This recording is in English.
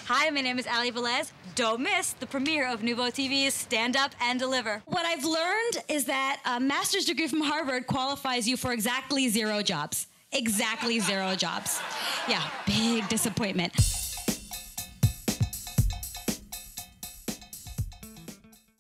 Hi, my name is Ali Velez. Don't miss the premiere of NUVOtv's Stand Up and Deliver. What I've learned is that a master's degree from Harvard qualifies you for exactly 0 jobs. Exactly 0 jobs. Yeah, big disappointment.